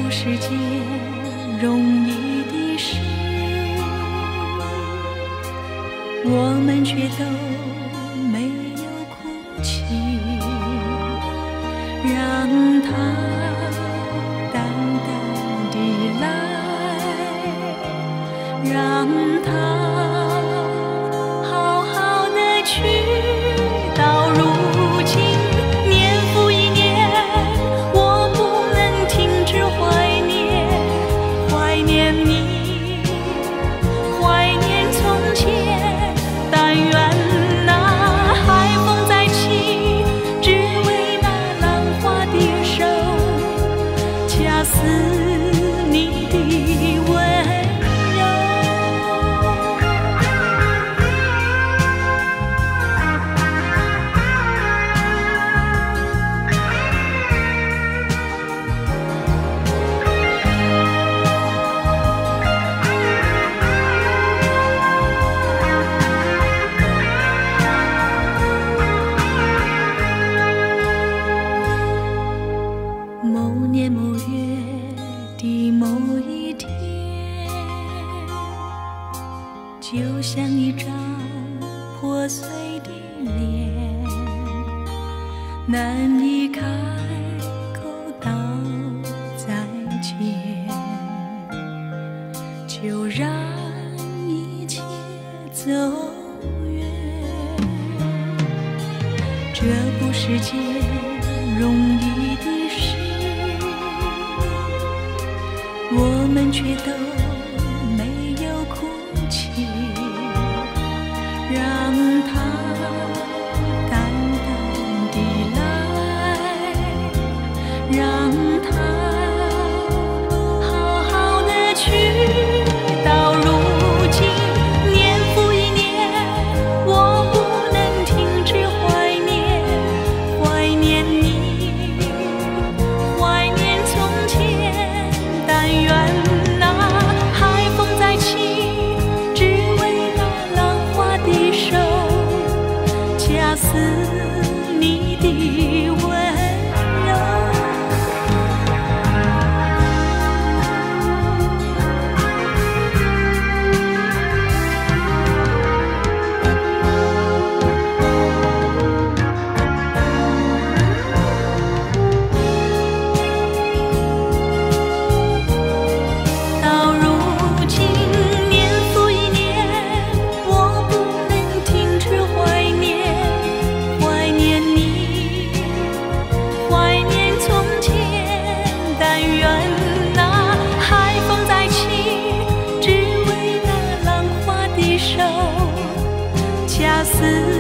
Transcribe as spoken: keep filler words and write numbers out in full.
不是件容易的事，我们却都没有哭泣，让它淡淡地来，让它好好的去。到如今年复一年，我不能停止怀念，怀念你，怀念从前。但愿那海风再起，只为那浪花的手，恰似你的温柔。某年某月的某一天，就像一张破碎的脸，难以开口道再见，就让一切走远。这不是件容易的事，我们却都没有哭泣，让它淡淡地来，让它好好的去。到如今年复一年，我不能停止怀念，怀念你，怀念从前。但愿那海风再起，只为那浪花的手，恰似你的温柔。到如今年复一年，我不能停止怀念，怀念你，怀念从前。但愿那海风再起，只为那浪花的手，恰似